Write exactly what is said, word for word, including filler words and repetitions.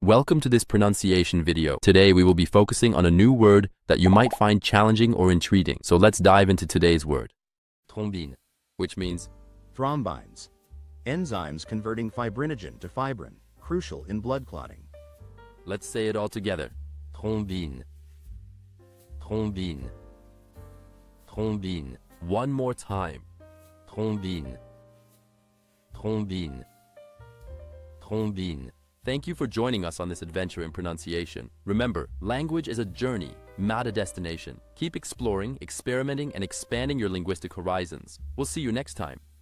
Welcome to this pronunciation video. Today we will be focusing on a new word that you might find challenging or intriguing. So let's dive into today's word. Thrombin, which means Thrombines, enzymes converting fibrinogen to fibrin, crucial in blood clotting. Let's say it all together. Thrombin. Thrombin. Thrombin. One more time. Thrombin. Thrombin. Thrombin. Thank you for joining us on this adventure in pronunciation. Remember, language is a journey, not a destination. Keep exploring, experimenting, and expanding your linguistic horizons. We'll see you next time.